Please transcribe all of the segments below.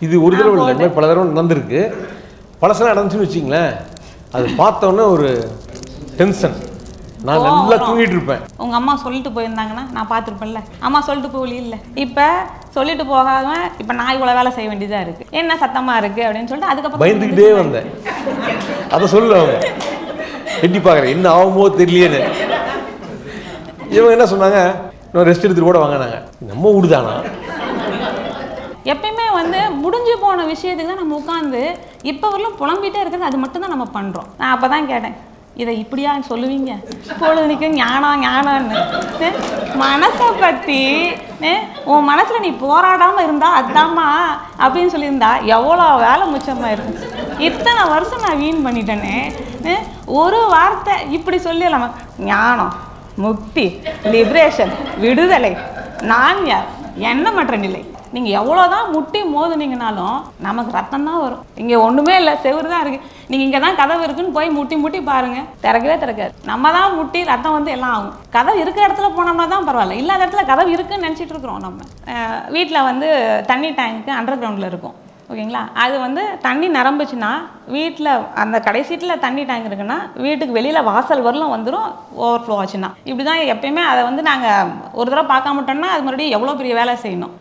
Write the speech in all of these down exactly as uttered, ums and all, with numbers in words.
இது ஒரு தடவை இல்லை, இந்த மாதிரி பல தடவை நடந்திருக்கு. பழசெல்லாம் நடந்துச்சுன்னு வச்சிங்களேன், அது பார்த்தோன்னே ஒரு டென்ஷன். நான் நல்லா தூங்கிட்டு இருப்பேன். உங்கள் அம்மா சொல்லிட்டு போயிருந்தாங்கன்னா நான் பார்த்துருப்பேன்ல. அம்மா சொல்லிட்டு போகல இல்லை, இப்போ சொல்லிட்டு போகாம இப்போ நான் இவ்வளோ வேலை செய்ய வேண்டியதாக இருக்குது, என்ன சத்தமாக இருக்குது அப்படின்னு சொல்லிட்டு அதுக்கப்புறம் பயந்துக்கிட்டே வந்தேன். அதை சொல்ல அவங்க எட்டி பார்க்குறேன் என்ன ஆகுமோ தெரியலையேன்னு. இவங்க என்ன சொன்னாங்க, இன்னும் ரெஸ்ட் எடுத்துட்டு கூட வாங்கினாங்க. நம்ம ஊடுதானா? எப்பயுமே வந்து முடிஞ்சு போன விஷயத்துக்கு தான் நம்ம உட்காந்து இப்போ வரலாம் புலம்பிகிட்டே இருக்கிறது, அது மட்டும்தான் நம்ம பண்ணுறோம். நான் அப்போ தான் கேட்டேன், இதை இப்படியா சொல்லுவீங்க பொழுதுனிக்கு ஞானம் ஞானம்னு. மனசை பற்றி உன் மனசில் நீ போராடாமல் இருந்தா அதாம்மா அப்படின்னு சொல்லியிருந்தா எவ்வளோ வேலை மிச்சமாக இருக்கு. இத்தனை வருஷம் நான் வீண் பண்ணிட்டேனே, ஒரு வார்த்தை இப்படி சொல்லிடலாமா? ஞானம், முக்தி, லிபரேஷன், விடுதலை, நான் யார், எண்ணமற்ற நிலை. நீங்கள் எவ்வளோதான் முட்டி மோதுனீங்கனாலும் நமக்கு ரத்தம் தான் வரும். இங்கே ஒன்றுமே இல்லை, செவுறு தான் இருக்குது. நீங்கள் இங்கே தான் கதவு இருக்குன்னு போய் முட்டி முட்டி பாருங்கள், திறக்கவே திறக்காது. நம்ம தான் முட்டி ரத்தம் வந்து எல்லாம் ஆகும். கதவு இருக்கிற இடத்துல போனோம்னா தான் பரவாயில்ல, இல்லாத இடத்துல கதவு இருக்குன்னு நினச்சிட்டு இருக்கிறோம். நம்ம வீட்டில் வந்து தண்ணி டேங்க்கு அண்டர் கிரவுண்டில் இருக்கும், ஓகேங்களா? அது வந்து தண்ணி நிரம்புச்சுன்னா வீட்டில் அந்த கடைசீட்டில் தண்ணி டேங்க் இருக்குன்னா வீட்டுக்கு வெளியில் வாசல் வரலும் வந்துடும், ஓவர் ஃப்ளோ ஆச்சுன்னா. இப்படி தான் எப்பயுமே அதை வந்து நாங்கள் ஒரு தடவை பார்க்க மாட்டோம்னா அது மறுபடியும் எவ்வளோ பெரிய வேலை செய்யணும்.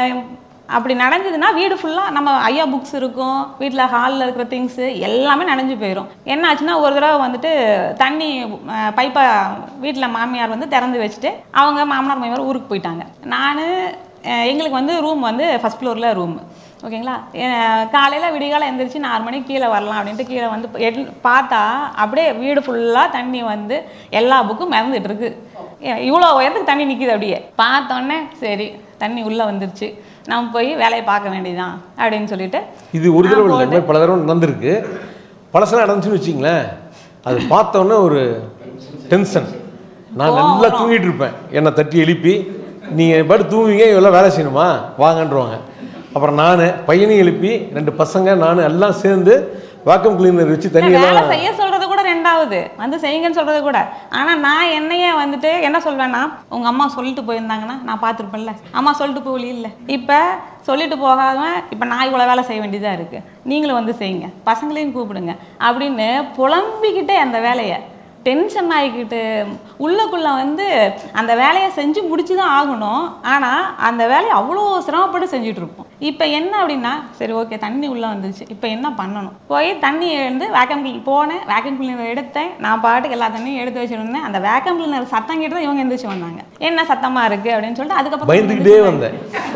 அப்படி நனைஞ்சதுன்னா வீடு ஃபுல்லாக நம்ம ஐயா புக்ஸ் இருக்கும், வீட்டில் ஹாலில் இருக்கிற திங்ஸு எல்லாமே நனைஞ்சு போயிடும். என்ன ஆச்சுன்னா ஒரு தடவை வந்துட்டு தண்ணி பைப்பை வீட்டில் மாமியார் வந்து திறந்து வச்சுட்டு அவங்க மாமனார் மாமியார் ஊருக்கு போயிட்டாங்க. நான் எங்களுக்கு வந்து ரூம் வந்து ஃபஸ்ட் ஃப்ளோரில் ரூம், ஓகேங்களா? காலையில் விடிகாலம் எழுந்திரிச்சு நாலு மணிக்கு கீழே வரலாம் அப்படின்ட்டு கீழே வந்து பார்த்தா அப்படியே வீடு ஃபுல்லாக தண்ணி வந்து எல்லா புக்கும் மிதந்துட்டு இருக்கு. இவ்வளோ உயரத்துக்கு தண்ணி நிற்கிது. அப்படியே பார்த்தோன்னே சரி தண்ணி உள்ளே வந்துருச்சு, நம்ம போய் வேலையை பார்க்க வேண்டியதான் அப்படின்னு சொல்லிட்டு. இது ஒரு தடவை இல்லை, இந்த மாதிரி பல தடவை நடந்திருக்கு. பழசெல்லாம் நடந்துச்சுன்னு வச்சிங்களேன், அது பார்த்தோன்னே ஒரு டென்ஷன். நான் நல்லா தூங்கிட்டு இருப்பேன், என்னை தட்டி எழுப்பி நீங்கள் பாட்டு தூங்குவீங்க, இவ்வளோ வேலை செய்யணுமா வாங்கன்றவாங்க. அப்புறம் நான் பையனையும் எழுப்பி ரெண்டு பசங்க நான் எல்லாம் சேர்ந்து வாக்கம் கிளீனர் வச்சு தண்ணி வேலை செய்ய சொல்றது கூட ரெண்டாவது வந்து செய்யுங்கன்னு சொல்றது கூட. ஆனால் நான் என்னையே வந்துட்டு என்ன சொல்வேன்னா, உங்கள் அம்மா சொல்லிட்டு போயிருந்தாங்கன்னா நான் பார்த்துருப்பேன்ல, அம்மா சொல்லிட்டு போகல இல்லை, இப்போ சொல்லிட்டு போகாம இப்போ நான் இவ்வளோ வேலை செய்ய வேண்டியதாக இருக்குது, நீங்களும் வந்து செய்யுங்க, பசங்களையும் கூப்பிடுங்க அப்படின்னு புலம்பிக்கிட்டே அந்த வேலையை டென்ஷன் ஆகிக்கிட்டு உள்ளக்குள்ளே வந்து அந்த வேலையை செஞ்சு முடிச்சு தான் ஆகணும். ஆனால் அந்த வேலையை அவ்வளோ சிரமப்பட்டு செஞ்சுட்டு இருப்போம். இப்போ என்ன அப்படின்னா, சரி ஓகே தண்ணி உள்ளே வந்துச்சு, இப்போ என்ன பண்ணணும்? போய் தண்ணி எழுந்து வேக்கம் கிளீனர் போனேன், வேக்கம் கிளீனர் எடுத்தேன், நான் பாட்டுக்கு எல்லா தண்ணியும் எடுத்து வச்சுருந்தேன். அந்த வேக்கம் கிளீனர் சத்தம் கேட்டு தான் இவங்க எழுந்திரிச்சு வந்தாங்க, என்ன சத்தமாக இருக்குது அப்படின்னு சொல்லிட்டு. அதுக்கப்புறம் பயந்துக்கிட்டே வந்தேன்.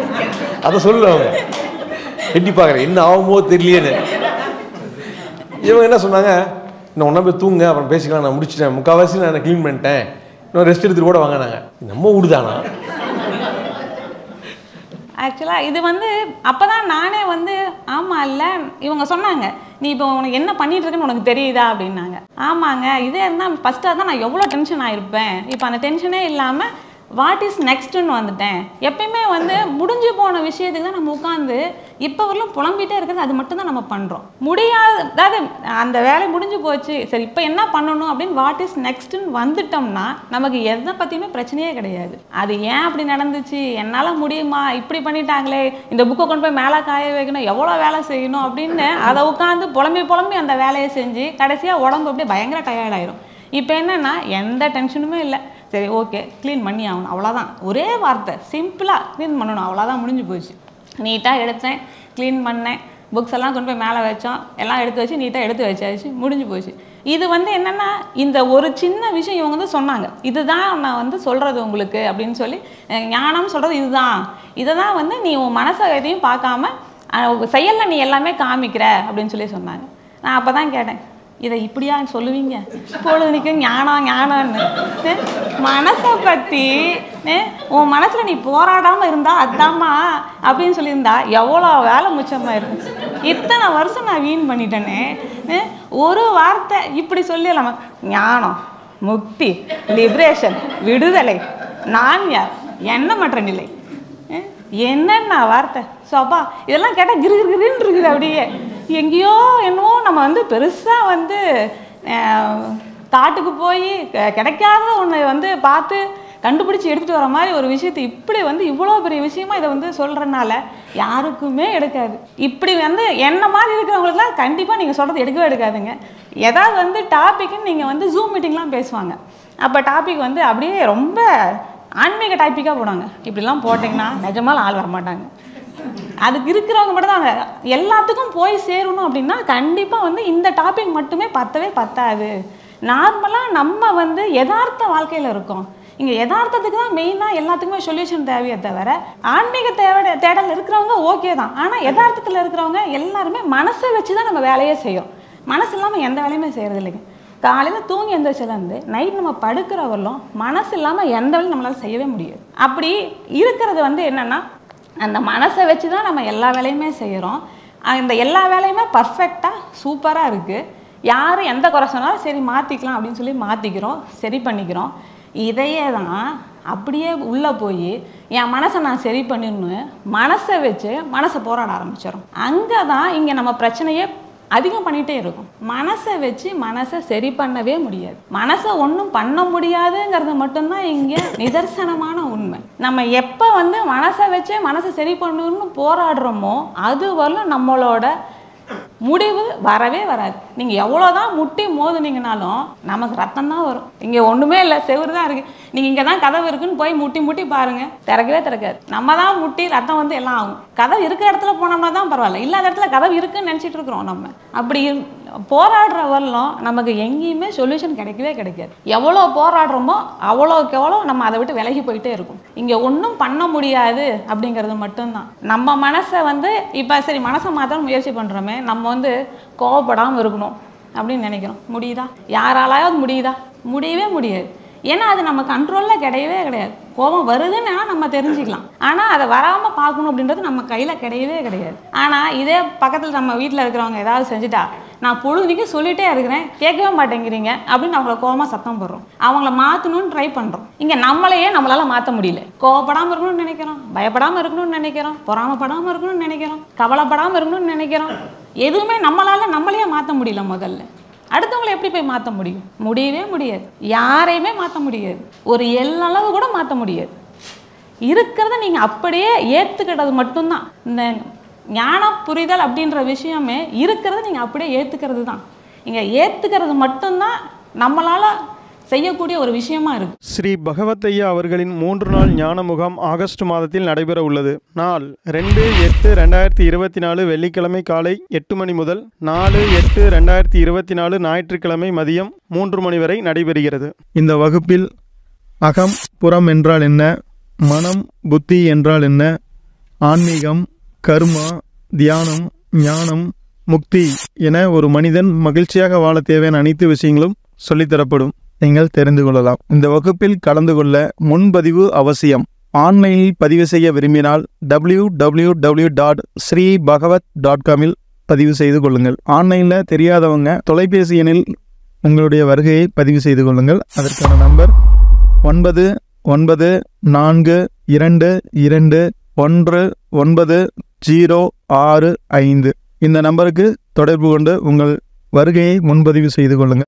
அதை சொல்ல அவங்க எட்டி பார்க்குறேன் என்ன ஆகுமோ தெரியலையேன்னு. இவங்க என்ன சொன்னாங்க, இன்னும் ஒன்றா போய் தூங்க, அப்புறம் பேசிக்கலாம், நான் முடிச்சிட்டேன், முக்கால்வாசி நான் க்ளீன் பண்ணிட்டேன், இன்னும் ரெஸ்ட் எடுத்துட்டு கூட வாங்கினாங்க. நம்ம ஊடுதானா? ஆக்சுவலாக இது வந்து அப்போ தான் நானே வந்து ஆமாம் இல்லை, இவங்க சொன்னாங்க நீ இப்போ உனக்கு என்ன பண்ணிட்டு இருக்குன்னு உனக்கு தெரியுதா அப்படின்னாங்க. ஆமாங்க, இதே இருந்தால் ஃபஸ்ட்டாக தான் நான் எவ்வளோ டென்ஷன் ஆகிருப்பேன். இப்போ அந்த டென்ஷனே இல்லாமல் வாட் இஸ் நெக்ஸ்ட்டுன்னு வந்துட்டேன். எப்பயுமே வந்து முடிஞ்சு போன விஷயத்துக்கு தான் நம்ம உட்காந்து இப்போ வரலாம் புலம்பிகிட்டே இருக்கிறது, அது மட்டும்தான் நம்ம பண்ணுறோம். முடியாது, அதாவது அந்த வேலை முடிஞ்சு போச்சு, சரி இப்போ என்ன பண்ணணும் அப்படின்னு வாட் இஸ் நெக்ஸ்ட்டுன்னு வந்துட்டோம்னா நமக்கு எதை பற்றியுமே பிரச்சனையே கிடையாது. அது ஏன் அப்படி நடந்துச்சு, என்னால் முடியுமா, இப்படி பண்ணிட்டாங்களே, இந்த புக்கை கொண்டு போய் மேலே காய வைக்கணும், எவ்வளோ வேலை செய்யணும் அப்படின்னு அதை உட்காந்து புலம்பி புலம்பி அந்த வேலையை செஞ்சு கடைசியாக உடம்பு அப்படியே பயங்கர டயர்டாயிரும். இப்போ என்னென்னா எந்த டென்ஷனுமே இல்லை, சரி ஓகே க்ளீன் பண்ணி ஆகணும், அவ்வளோதான், ஒரே வார்த்தை சிம்பிளாக க்ளீன் பண்ணணும், அவ்வளோதான், முடிஞ்சு போச்சு. நீட்டாக எடுத்தேன், க்ளீன் பண்ணேன், புக்ஸ் எல்லாம் கொண்டு போய் மேலே வச்சோம், எல்லாம் எடுத்து வச்சு நீட்டாக எடுத்து வச்சாச்சு, முடிஞ்சு போச்சு. இது வந்து என்னென்னா இந்த ஒரு சின்ன விஷயம் இவங்க வந்து சொன்னாங்க, இதுதான் நான் வந்து சொல்கிறது உங்களுக்கு அப்படின்னு சொல்லி, ஞானம் சொல்கிறது இதுதான், இதை தான் வந்து நீ உன் மனசை எதையும் பார்க்காம செயலில் நீ எல்லாமே காமிக்கிற அப்படின்னு சொல்லி சொன்னாங்க. நான் அப்போ தான் கேட்டேன், இதை இப்படியா சொல்லுவீங்க பொழுதுனிக்கு ஞானம் ஞானம்னு. மனசை பற்றி உன் மனசில் நீ போராடாமல் இருந்தா அதாம்மா அப்படின்னு சொல்லியிருந்தா எவ்வளோ வேலை மிச்சமாக இருக்கும். இத்தனை வருஷம் நான் வீண் பண்ணிட்டேனே, ஒரு வார்த்தை இப்படி சொல்லிடலாமா? ஞானம், முக்தி, லிபரேஷன், விடுதலை, நான் யார், எண்ணமற்ற நிலை, என்னென்ன வார்த்தை சோப்பா. இதெல்லாம் கேட்டால் கிரு கிருன்னு இருக்குது. அப்படியே எங்கேயோ என்னவோ நம்ம வந்து பெருசாக வந்து காட்டுக்கு போய் கிடைக்காத ஒன்று வந்து பார்த்து கண்டுபிடிச்சி எடுத்துகிட்டு வர மாதிரி ஒரு விஷயத்தை இப்படி வந்து இவ்வளோ பெரிய விஷயமா இதை வந்து சொல்கிறனால யாருக்குமே எடுக்காது. இப்படி வந்து என்ன மாதிரி இருக்கிறவங்களுக்குலாம் கண்டிப்பாக நீங்கள் சொல்கிறது எடுக்கவே எடுக்காதுங்க. ஏதாவது வந்து டாப்பிக்குன்னு நீங்கள் வந்து ஜூம் மீட்டிங்லாம் பேசுவாங்க. அப்போ டாபிக் வந்து அப்படியே ரொம்ப ஆன்மீக டாப்பிக்காக போடுவாங்க. இப்படிலாம் போட்டிங்கன்னா நிஜமாக ஆள் வரமாட்டாங்க. அதுக்கு இருக்கிறவங்க மட்டும் தான் எல்லாத்துக்கும் போய் சேரணும் அப்படின்னா கண்டிப்பாக வந்து இந்த டாபிக் மட்டுமே பத்தவே பத்தாது. நார்மலாக நம்ம வந்து யதார்த்த வாழ்க்கையில் இருக்கோம். இங்கே யதார்த்தத்துக்கு தான் மெயினாக எல்லாத்துக்குமே சொல்யூஷன் தேவையே தவிர ஆன்மீக தேவை தேடல் இருக்கிறவங்க ஓகே தான். ஆனால் யதார்த்தத்தில் இருக்கிறவங்க எல்லாருமே மனசை வச்சு தான் நம்ம வேலையே செய்யும். மனசு இல்லாமல் எந்த வேலையுமே செய்கிறது இல்லைங்க. காலையில் தூங்கி எந்திரிச்சிலேருந்து நைட் நம்ம படுக்கிறவர்களும் மனசு இல்லாமல் எந்த வேலையும் நம்மளால் செய்யவே முடியாது. அப்படி இருக்கிறது வந்து என்னென்னா அந்த மனசை வச்சு தான் நம்ம எல்லா வேலையுமே செய்கிறோம். அந்த எல்லா வேலையுமே பர்ஃபெக்டாக சூப்பராக இருக்குது. யாரும் எந்த குறை சொன்னாலும் சரி மாற்றிக்கலாம் அப்படின்னு சொல்லி மாற்றிக்கிறோம், சரி பண்ணிக்கிறோம். இதையே தான் அப்படியே உள்ளே போய் என் மனசை நான் சரி பண்ணிடணும் மனசை வச்சு மனசை போராட ஆரம்பிச்சிடும். அங்கே தான் இங்கே நம்ம பிரச்சனையே அதிகம் பண்ணிகிட்டே இருக்கும். மனசை வச்சு மனசை சரி பண்ணவே முடியாது. மனசை ஒன்றும் பண்ண முடியாதுங்கிறது மட்டும்தான் இங்கே நிதர்சனமான உண்மை. நம்ம எப்போ வந்து மனசை வச்சு மனசை சரி பண்ணணும்னு போராடுறோமோ அது வரலும் நம்மளோட முடிவு வரவே வராது. நீங்கள் எவ்வளோதான் முட்டி மோதுனீங்கனாலும் நமக்கு ரத்தம் தான் வரும். இங்கே ஒன்றுமே இல்லை, செவுறு தான் இருக்குது. நீங்கள் இங்கே தான் கதவு இருக்குன்னு போய் முட்டி முட்டி பாருங்கள், திறக்கவே திறக்காது. நம்ம தான் முட்டி ரத்தம் வந்து எல்லாம் ஆகும். கதவு இருக்கிற இடத்துல போனோம்னா தான் பரவாயில்ல, இல்லாத இடத்துல கதவு இருக்குன்னு நினச்சிட்டு இருக்கிறோம். நம்ம அப்படி போராடுற வரலும் நமக்கு எங்கேயுமே சொல்யூஷன் கிடைக்கவே கிடைக்காது. எவ்வளோ போராடுறோமோ அவ்வளோக்கு எவ்வளோ நம்ம அதை விட்டு விலகி போயிட்டே இருக்கும். இங்கே ஒன்றும் பண்ண முடியாது அப்படிங்கிறது மட்டும்தான். நம்ம மனசை வந்து இப்போ சரி மனசை மாற்ற முயற்சி பண்ணுறோமே, நம்ம வந்து கோவப்படாமல் இருக்கணும் அப்படின்னு நினைக்கிறோம். முடியுதா? யாராலாவது முடியுதா? முடியவே முடியாது. ஏன்னா அது நம்ம கண்ட்ரோலில் கிடையவே கிடையாது. கோபம் வருதுன்னா நம்ம தெரிஞ்சுக்கலாம், ஆனால் அதை வராமல் பார்க்கணும் அப்படின்றது நம்ம கையில் கிடையவே கிடையாது. ஆனால் இதே பக்கத்தில் நம்ம வீட்டில் இருக்கிறவங்க ஏதாவது செஞ்சுட்டா நான் பொழுதுக்கு சொல்லிகிட்டே இருக்கிறேன் கேட்கவே மாட்டேங்கிறீங்க அப்படின்னு அவங்கள கோபமாக சத்தம் போடுறோம். அவங்கள மாற்றணும்னு ட்ரை பண்ணுறோம். இங்கே நம்மளையே நம்மளால் மாற்ற முடியல. கோவப்படாமல் இருக்கணும்னு நினைக்கிறோம், பயப்படாமல் இருக்கணும்னு நினைக்கிறோம், பொறாமப்படாமல் இருக்கணும்னு நினைக்கிறோம், கவலைப்படாமல் இருக்கணும்னு நினைக்கிறோம். எதுவுமே நம்மளால் நம்மளையே மாற்ற முடியல. முதல்ல அடுத்தவங்களை எப்படி போய் மாற்ற முடியும்? முடியவே முடியாது. யாரையுமே மாற்ற முடியாது. ஒரு எல்லளவு கூட மாற்ற முடியாது. இருக்கிறத நீங்கள் அப்படியே ஏற்றுக்கிட்டது மட்டும்தான். இந்த ஞான புரிதல் அப்படின்ற விஷயமே இருக்கிறத நீங்கள் அப்படியே ஏற்றுக்கிறது தான். இங்கே ஏற்றுக்கிறது மட்டும்தான் நம்மளால் செய்யக்கூடிய ஒரு விஷயமா இருக்கு. ஸ்ரீ பகவத்தையா அவர்களின் மூன்று நாள் ஞான முகாம் ஆகஸ்ட் மாதத்தில் நடைபெற உள்ளது. நாள் ரெண்டு எட்டு ரெண்டாயிரத்தி இருபத்தி நாலு வெள்ளிக்கிழமை காலை எட்டு மணி முதல் நாலு எட்டு ரெண்டாயிரத்தி இருபத்தி நாலு ஞாயிற்றுக்கிழமை மதியம் மூன்று மணி வரை நடைபெறுகிறது. இந்த வகுப்பில் அகம் புறம் என்றால் என்ன, மனம் புத்தி என்றால் என்ன, ஆன்மீகம், கர்மா, தியானம், ஞானம், முக்தி என ஒரு மனிதன் மகிழ்ச்சியாக வாழ தேவையான அனைத்து விஷயங்களும் சொல்லித்தரப்படும். நீங்கள் தெரிந்து கொள்ளலாம். இந்த வகுப்பில் கலந்து கொள்ள முன்பதிவு அவசியம். ஆன்லைனில் பதிவு செய்ய விரும்பினால் W W W dot Shri Bhagavad dot காமில் பதிவு செய்து கொள்ளுங்கள். ஆன்லைனில் தெரியாதவங்க தொலைபேசி எண்ணில் உங்களுடைய வருகையை பதிவு செய்து கொள்ளுங்கள். அதற்கான நம்பர் ஒன்பது ஒன்பது நான்கு இரண்டு இரண்டு ஒன்று ஒன்பது ஜீரோ ஆறு ஐந்து. இந்த நம்பருக்கு தொடர்பு கொண்டு உங்கள் வருகையை முன்பதிவு செய்து கொள்ளுங்கள்.